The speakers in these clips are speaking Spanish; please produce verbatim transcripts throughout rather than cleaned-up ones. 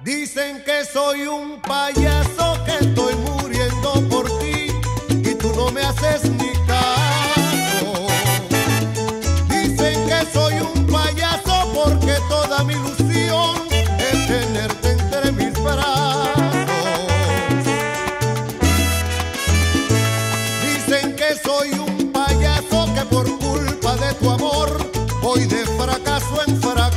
Dicen que soy un payaso, que estoy muriendo por ti y tú no me haces ni caso. Dicen que soy un payaso porque toda mi ilusión es tenerte entre mis brazos. Dicen que soy un payaso, que por culpa de tu amor voy de fracaso en fracaso.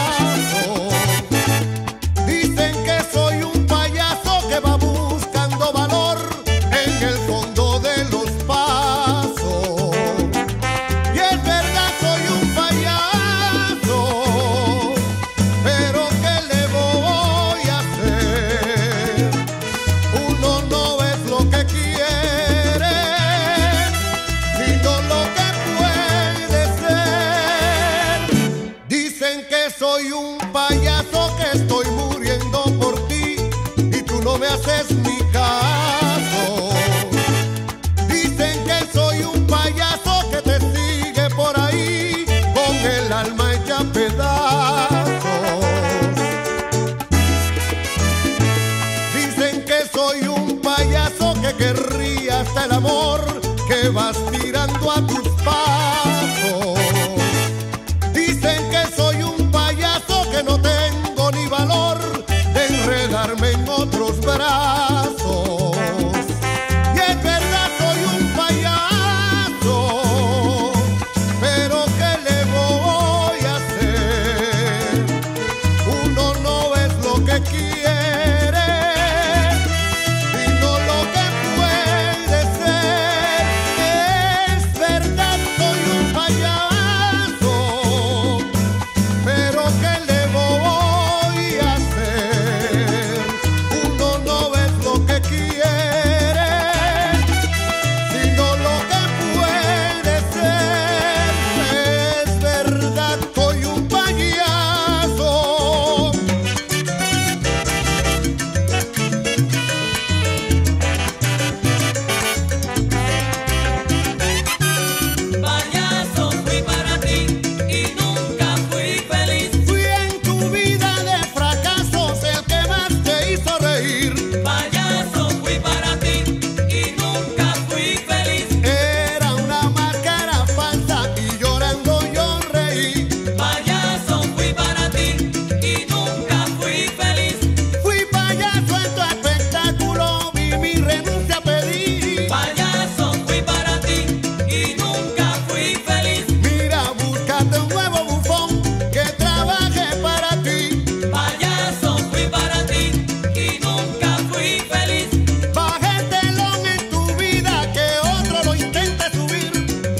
Soy un payaso, que estoy muriendo por ti y tú no me haces ni caso. Dicen que soy un payaso, que te sigue por ahí con el alma hecha pedazos. Dicen que soy un payaso, que querría hasta el amor que vas tirando a tus pasos. Dicen que soy un que no tengo ni valor de enredarme en otros brazos. Y es verdad, soy un payaso, pero ¿qué le voy a hacer? Uno no es lo que quiere, sino lo que puede ser. Es verdad, soy un payaso, pero ¿qué le voy a hacer? Uno no es lo que quiere, sino lo que puede ser. Es verdad, soy un payaso. Payaso fui para ti y nunca fui feliz. Fui en tu vida de fracasos el que más te hizo reír. Payaso fui para ti y nunca fui feliz. Era una máscara falsa y llorando yo reí. Payaso fui para ti y nunca fui feliz. Fui payaso en tu espectáculo, vi mi renuncia pedir. Payaso fui para ti y nunca fui feliz. Mira, búscate un nuevo bufón que trabaje para ti. Payaso fui para ti y nunca fui feliz. Baja el telón en tu vida, que otro lo intente subir.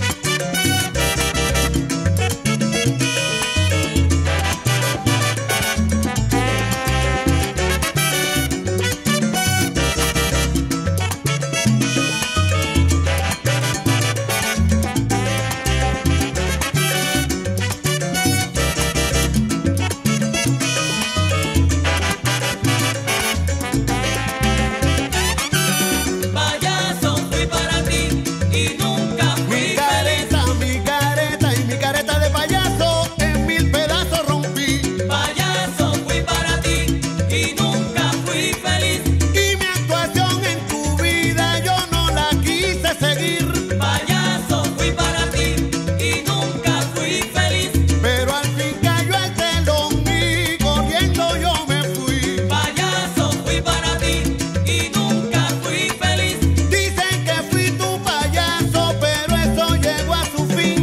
Payaso fui para ti y nunca fui Mi feliz. careta, mi careta y mi careta de payaso en mil pedazos rompí. Payaso fui para ti y nunca fui feliz. Y mi actuación en tu vida yo no la quise seguir. Payaso fui para ti y nunca fui feliz. Pero al fin cayó el telón y corriendo yo me fui. Payaso fui para ti y nunca fui feliz. Dicen que fui tu payaso, pero eso llegó a su fin.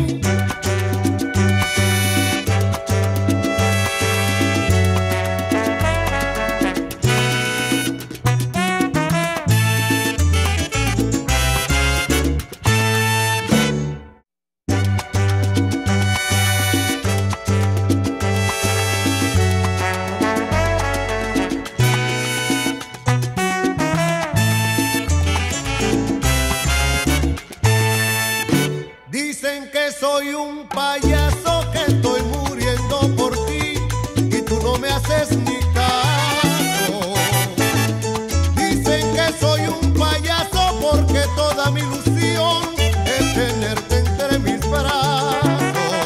Dicen que soy un payaso, que estoy muriendo por ti y tú no me haces ni caso. Dicen que soy un payaso porque toda mi ilusión es tenerte entre mis brazos.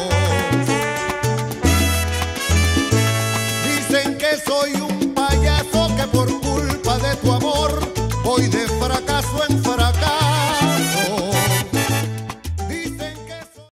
Dicen que soy un payaso, voy de fracaso en fracaso.